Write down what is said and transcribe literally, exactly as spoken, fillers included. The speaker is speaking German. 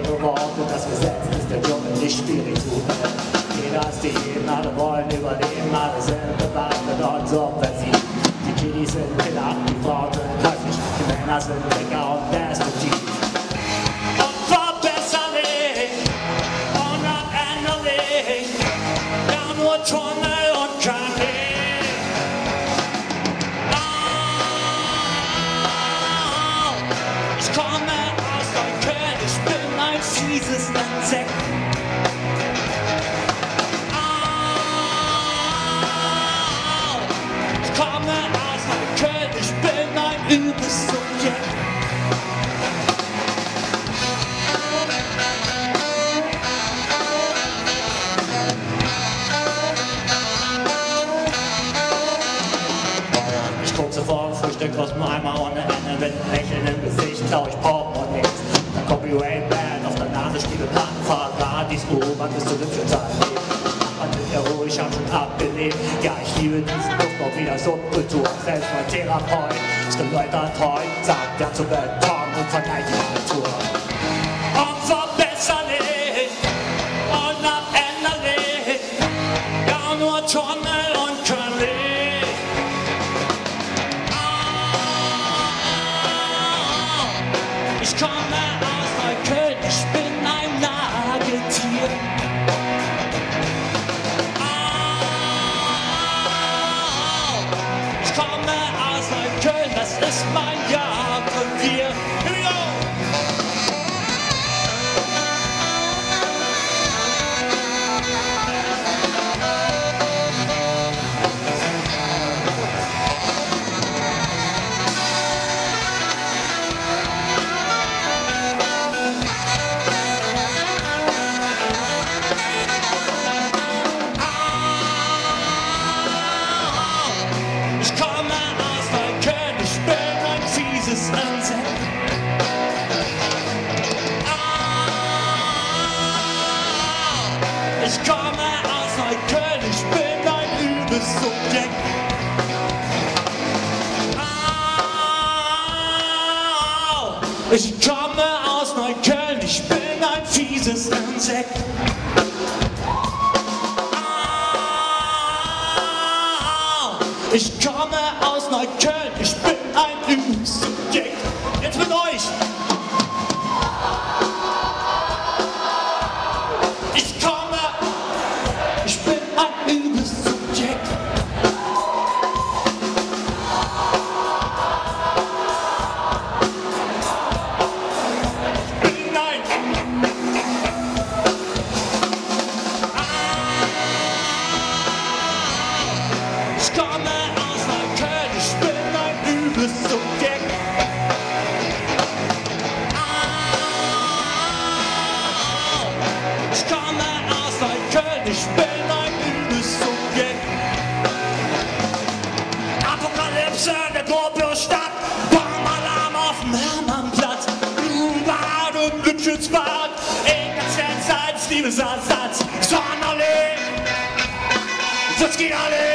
ihre Worte, das Gesetz ist der Dschungel, nicht spirituell. Jeder ist die jeden, alle wollen überleben, alle sind bewaffnet und subversiv. Die Kiddies sind Killer, die Frauen sind häufig, die Männer sind lecker und destruktiv. Unverbesserlich, unabänderlich, ja nur Tunnel und kein Weg. Oh, ich komme aus Neukölln, ich bin ein fieses Insekt. Übes Subjekt. Ich guck so vor dem Frühstück aus dem Eimer ohne Ende, mit einem Lächeln im Gesicht, schau ich Pop und nix. Dann Copyright-Band auf der Nase, Spiegel, Plattenfahrt, Paradies, U-Bahn bis zur Lüftschenzeit. Man sind ja ruhig, hab schon abgelehnt. Ja, ich liebe diesen Luftbau wieder Subkultur. Selbst mein Therapeut ist geläutert heute, sagt ja zu Beton und verteilt die Natur. Unverbesserlich, unabänderlich, ja nur Tunnel und kein Licht. Oh, ich komme aus Neukölln, ich bin ein Nagetier. Das ist mein Jagdrevier. Here we go! Ich komme aus Neukölln, ich bin ein fieses Insekt. Ich komme aus Neukölln, ich bin ein übes Subjekt. Ich komme aus Neukölln, ich bin ein fieses Insekt. Ich komme aus Neukölln, ich bin ein übes Subjekt. Jetzt mit euch! Ich komme, ich bin ein übes Subjekt. Ich bin ein Ich komme aus Neukölln, ich bin ein übes Subjekt. Ich komme aus Neukölln, ich bin ein übes Subjekt. Apokalypse in der Gropiusstadt, Bombalarm auf dem Hermannplatz, U-Bahn und Lütschensbad, E K Z als Liebesersatz, Sonderling, Futzki alle.